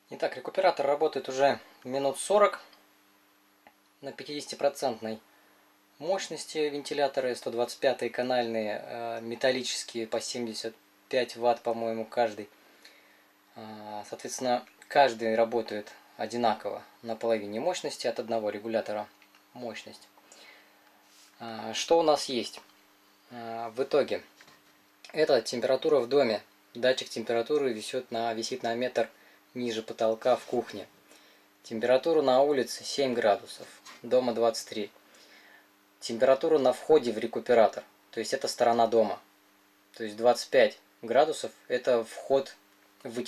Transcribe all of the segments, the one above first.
Итак, рекуператор работает уже минут 40 на 50% мощности. Вентиляторы 125 канальные, металлические по 75 ватт, по-моему, каждый. Соответственно, каждый работает одинаково на половине мощности от одного регулятора мощность. Что у нас есть в итоге? Это температура в доме. Датчик температуры висит на метр ниже потолка в кухне. Температура на улице 7 градусов, дома 23. Температура на входе в рекуператор, то есть это сторона дома. То есть 25 градусов это вход в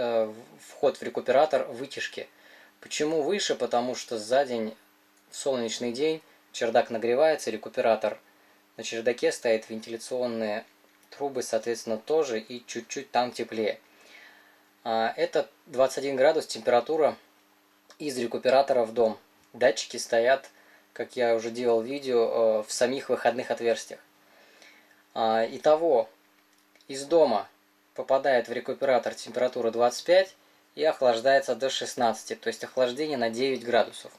рекуператор вытяжки. Почему выше? Потому что за день, в солнечный день, чердак нагревается, рекуператор. На чердаке стоят вентиляционные трубы, соответственно, тоже, и чуть-чуть там теплее. Это 21 градус температура из рекуператора в дом. Датчики стоят, как я уже делал видео, в самих выходных отверстиях. Итого, из дома попадает в рекуператор температура 25 и охлаждается до 16, то есть охлаждение на 9 градусов.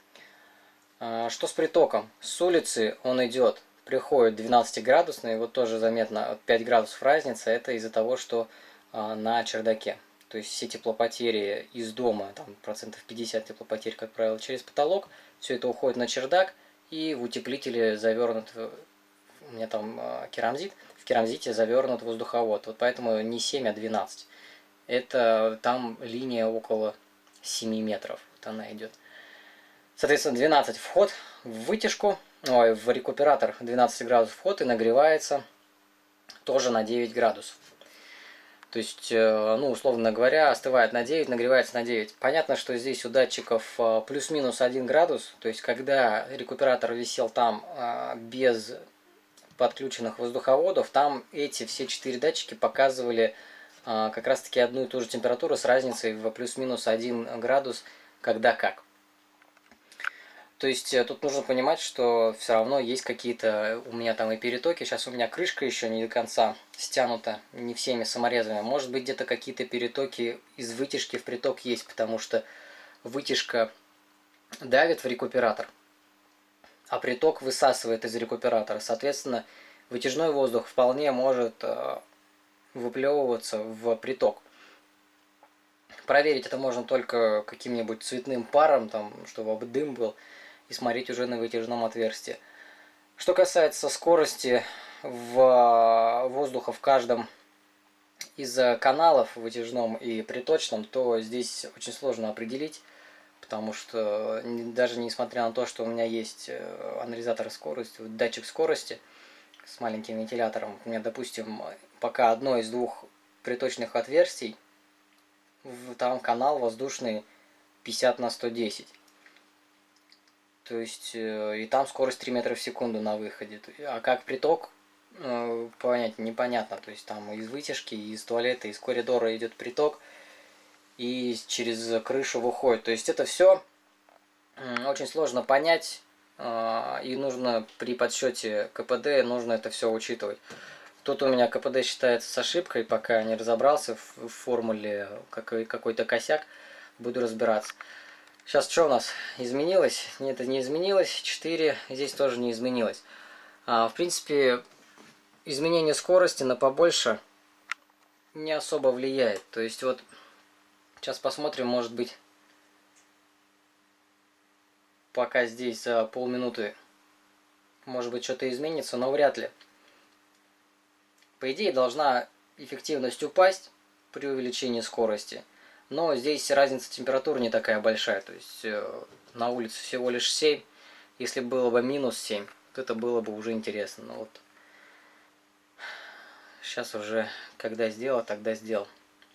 Что с притоком? С улицы он идет, приходит 12-градусный, вот тоже заметно 5 градусов разница, это из-за того, что на чердаке. То есть все теплопотери из дома, там процентов 50 теплопотерь, как правило, через потолок, все это уходит на чердак, и в утеплителе завернут, у меня там керамзит, в керамзите завернут воздуховод, вот поэтому не 7, а 12. Это там линия около 7 метров, вот она идет. Соответственно, 12 вход в вытяжку, в рекуператор 12 градусов вход и нагревается тоже на 9 градусов. То есть, ну, условно говоря, остывает на 9, нагревается на 9. Понятно, что здесь у датчиков плюс-минус 1 градус. То есть, когда рекуператор висел там без подключенных воздуховодов, там эти все 4 датчики показывали как раз-таки одну и ту же температуру с разницей в плюс-минус 1 градус, когда как. То есть тут нужно понимать, что все равно есть какие-то у меня там и перетоки. Сейчас у меня крышка еще не до конца стянута, не всеми саморезами. Может быть, где-то какие-то перетоки из вытяжки в приток есть, потому что вытяжка давит в рекуператор, а приток высасывает из рекуператора. Соответственно, вытяжной воздух вполне может выплевываться в приток. Проверить это можно только каким-нибудь цветным паром, там, чтобы дым был, и смотреть уже на вытяжном отверстии. Что касается скорости воздуха в каждом из каналов, вытяжном и приточном, то здесь очень сложно определить, потому что даже несмотря на то, что у меня есть анализатор скорости, датчик скорости с маленьким вентилятором, у меня, допустим, пока одно из двух приточных отверстий, там канал воздушный 50 на 110. То есть, и там скорость 3 метра в секунду на выходе. А как приток, понять непонятно. То есть, там из вытяжки, из туалета, из коридора идет приток, и через крышу выходит. То есть, это все очень сложно понять, и нужно при подсчете КПД, нужно это все учитывать. Тут у меня КПД считается с ошибкой, пока не разобрался в формуле какой-то косяк, буду разбираться. Сейчас что у нас изменилось? Нет, это не изменилось. 4. Здесь тоже не изменилось. В принципе, изменение скорости на побольше не особо влияет. То есть вот сейчас посмотрим, может быть, пока здесь за полминуты, может быть, что-то изменится, но вряд ли. По идее, должна эффективность упасть при увеличении скорости. Но здесь разница температуры не такая большая. То есть на улице всего лишь 7. Если было бы минус 7, то это было бы уже интересно. Но вот сейчас уже, когда сделал, тогда сделал.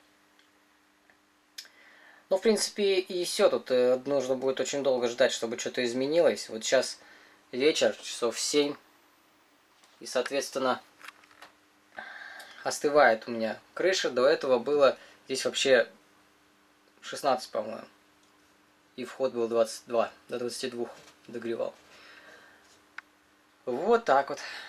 Ну, в принципе, и все. Тут нужно будет очень долго ждать, чтобы что-то изменилось. Вот сейчас вечер, часов 7. И, соответственно, остывает у меня крыша. До этого было здесь вообще 16, по-моему. И вход был 22, до 22 догревал. Вот так вот.